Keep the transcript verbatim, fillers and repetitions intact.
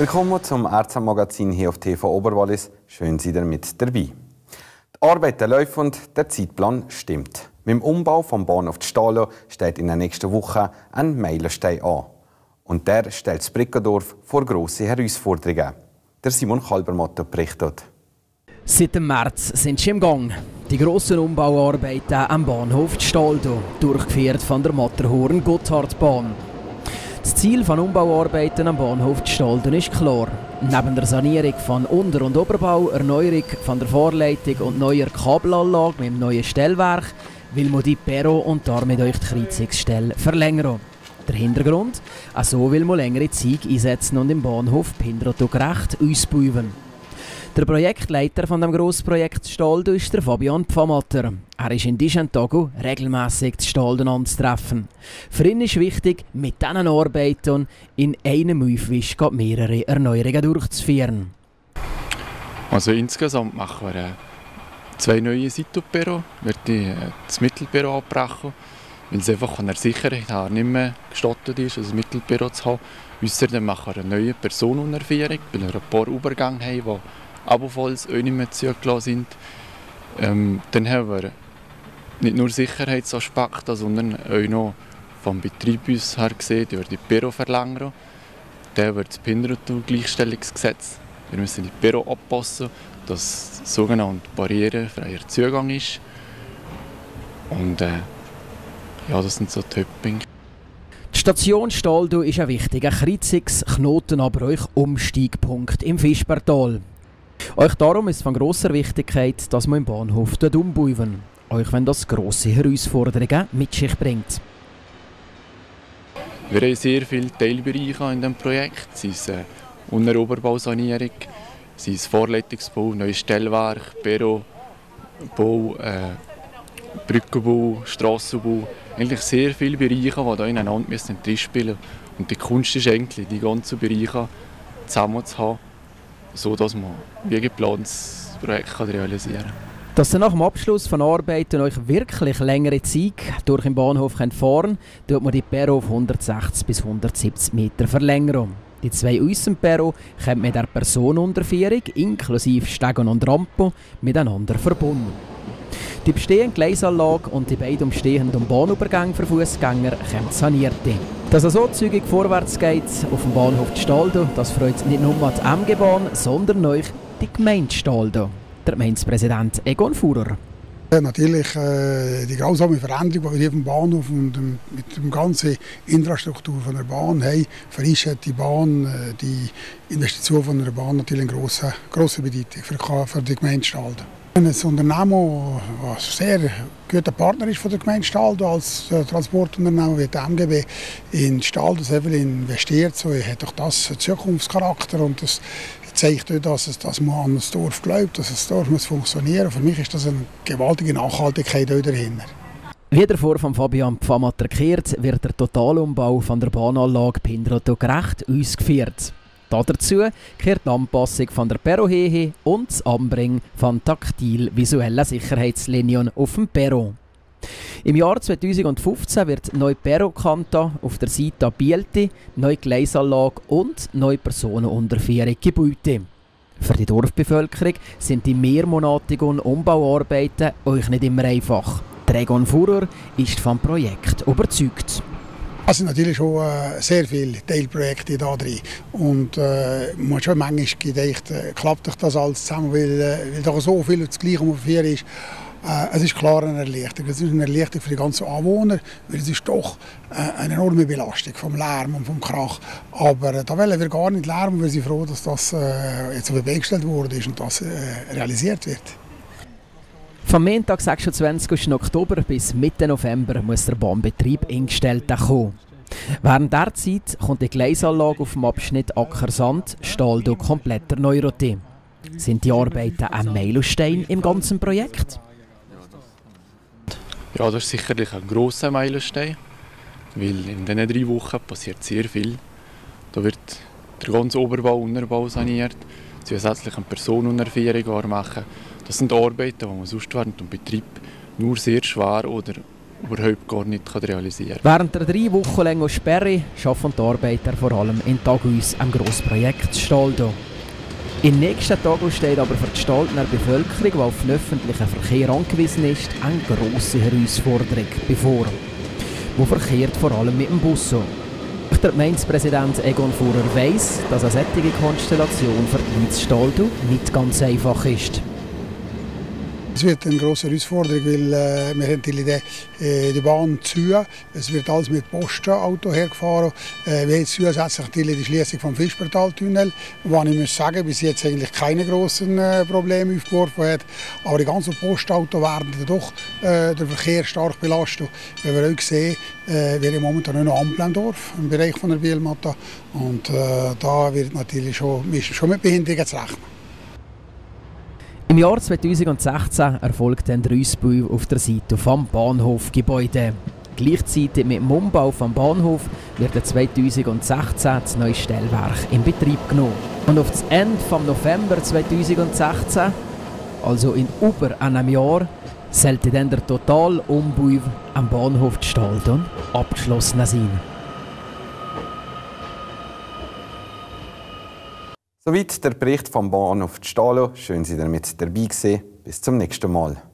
Willkommen zum R Z Magazin hier auf T V Oberwallis. Schön, Sie ihr mit dabei. Die Arbeiten laufen und der Zeitplan stimmt. Mit dem Umbau vom Bahnhof Stahlo steht in der nächsten Woche ein Meilenstein an. Und der stellt das Brückendorf vor grosse Herausforderungen. Der Simon Kalbermatter berichtet. Seit dem März sind sie im Gang. Die grossen Umbauarbeiten am Bahnhof Staldo, durchgeführt von der Matterhorn-Gotthardbahn. Das Ziel von Umbauarbeiten am Bahnhof Staldo ist klar. Neben der Sanierung von Unter- und Oberbau, Erneuerung von der Vorleitung und neuer Kabelanlage mit dem neuen Stellwerk will man die Perro und damit euch die Kreuzungsstelle verlängern. Der Hintergrund? Also will man längere Zeit einsetzen und im Bahnhof Pindrato-gerecht ausbauen. Der Projektleiter von dem Grossprojekt Staldo ist der Fabian Pfamatter. Er ist in diesen Tagen regelmässig zu Staldo anzutreffen. Für ihn ist wichtig, mit diesen Arbeiten in einem Aufwisch mehrere Erneuerungen durchzuführen. Also insgesamt machen wir äh, zwei neue Sito-Perro, wird die, äh, das Mittelperro abbrechen, weil es einfach von der Sicherheit her nicht mehr gestattet ist, ein Mittelperro zu haben. Außerdem machen wir eine neue Personenerführung, weil wir ein paar Übergänge haben, die ebenfalls auch nicht mehr zugelassen sind. Ähm, dann haben wir nicht nur Sicherheitsaspekte, sondern auch noch vom Betrieb her gesehen, die die Perro verlängern. Dann wird das Behindertengleichstellungsgesetz. Wir müssen die Perro anpassen, dass sogenannte barrierefreier Zugang ist. Und äh, ja, das sind so die Hauptpunkte. Die Station Staldo ist ein wichtiger Kreuzungsknoten, aber auch Umsteigpunkt im Fischbertal. Euch darum ist es von grosser Wichtigkeit, dass man im Bahnhof umbauen. Euch wenn das grosse Herausforderungen mit sich bringt. Wir haben sehr viele Teilbereiche in diesem Projekt. Sei es äh, Unter- und Oberbausanierung, sei es Vorleitungsbau, neues Stellwerk, Perro, Bau, äh, Brückenbau, Strassenbau. Eigentlich sehr viele Bereiche, die hier ineinander drinspielen müssen. Und die Kunst ist eigentlich, die ganzen Bereiche zusammen zu haben, so dass man wie geplant das Projekt realisieren kann. Dass ihr nach dem Abschluss von Arbeiten euch wirklich längere Zeit durch den Bahnhof fahren könnt, tut man die Perro auf hundertsechzig bis hundertsiebzig Meter verlängern. Die zwei Aussenperro kommen mit der Personenunterführung inklusive Stegen und Rampen miteinander verbunden. Die bestehende Gleisanlage und die beiden umstehenden Bahnübergänge für Fußgänger kommen saniert. Dass es so zügig vorwärts geht auf dem Bahnhof Staldo, das freut nicht nur die M G-Bahn, sondern euch die Gemeinde Staldo. Der Gemeindepräsident Egon Fuhrer. Ja, natürlich äh, die grausame Veränderung, die wir hier auf dem Bahnhof und ähm, mit der ganzen Infrastruktur von der Bahn haben, verändert die Bahn, äh, die Investition von der Bahn natürlich eine grosse, grosse Bedeutung für, für die Gemeinde Staldo. Ein Unternehmen, das ein sehr guter Partner ist von der Gemeinde Staldo als äh, Transportunternehmen wie die M G B in Staldo sehr viel investiert, so hat auch das einen Zukunftscharakter und das zeigt auch, dass, es, dass man an das Dorf glaubt, dass das Dorf muss funktionieren. Für mich ist das eine gewaltige Nachhaltigkeit dahinter. Wie davor von Fabian Pfamatter erklärt, wird der Totalumbau von der Bahnanlage Pindrato-gerecht ausgeführt. Dazu gehört die Anpassung von der Perro-Hehe und das Anbringen von taktil-visuellen Sicherheitslinien auf dem Perro. Im Jahr zweitausendfünfzehn wird neue Perro-Kanta auf der Seite Bielti, neue Gleisanlage und neue Personenunterführung gebaut. Für die Dorfbevölkerung sind die mehrmonatigen Umbauarbeiten euch nicht immer einfach. Egon Fuhrer ist vom Projekt überzeugt. Es sind natürlich schon äh, sehr viele Teilprojekte da drin. Und äh, man hat schon manchmal gedacht, äh, klappt doch das alles zusammen, weil, äh, weil da so viel das Gleiche ungefähr ist. Äh, es ist klar eine Erleichterung. Es ist eine Erleichterung für die ganzen Anwohner, weil es ist doch äh, eine enorme Belastung vom Lärm und vom Krach. Aber äh, da wollen wir gar nicht lärmen, wir sind froh, dass das äh, jetzt auf den Weg gestellt wurde und das äh, realisiert wird. Vom Montag sechsundzwanzigsten Oktober bis Mitte November muss der Bahnbetrieb eingestellt kommen. Während dieser Zeit kommt die Gleisanlage auf dem Abschnitt Ackersand-Staldo komplett erneuert. Sind die Arbeiten ein Meilenstein im ganzen Projekt? Ja, das ist sicherlich ein grosser Meilenstein, weil in diesen drei Wochen passiert sehr viel. Da wird der ganze Oberbau und Unterbau saniert, zusätzlich eine Personenunterführung machen. Das sind Arbeiten, die man sonst während dem Betrieb nur sehr schwer oder überhaupt gar nicht realisieren kann. Während der drei Wochen langen Sperre arbeiten die Arbeiter vor allem in Tagus am Grossprojekt Staldo. In den nächsten Tagen steht aber für die Staldener Bevölkerung, die auf den öffentlichen Verkehr angewiesen ist, eine grosse Herausforderung bevor. Wo verkehrt vor allem mit dem Bus. Der Gemeindepräsident Egon Fuhrer weiss, dass eine solche Konstellation für die Leute Staldo nicht ganz einfach ist. Es wird eine grosse Herausforderung, weil äh, wir haben die Idee, äh, die Bahn zu. Es wird alles mit Postauto hergefahren. Äh, wir haben zusätzlich die Schließung vom Fischbertaltunnel, wo ich muss sagen, bis jetzt eigentlich keine grossen äh, Probleme aufgeworfen hat. Aber die ganzen Postautos werden doch äh, den Verkehr stark belastet. Wenn wir auch sehen, äh, wir haben momentan nur noch Amplendorf im Bereich von der Bielmatta. Und äh, da wird natürlich schon, schon mit Behinderungen zu rechnen. Im Jahr zweitausendsechzehn erfolgt ein Ausbau auf der Seite vom Bahnhofgebäude. Gleichzeitig mit dem Umbau vom Bahnhof wird zweitausendsechzehn das neue Stellwerk in Betrieb genommen. Und auf das Ende vom November zweitausendsechzehn, also in über einem Jahr, sollte dann der Totalumbau am Bahnhof Staldo abgeschlossen sein. Soweit der Bericht vom Bahnhof Stalo. Schön, dass Sie damit dabei waren. Bis zum nächsten Mal.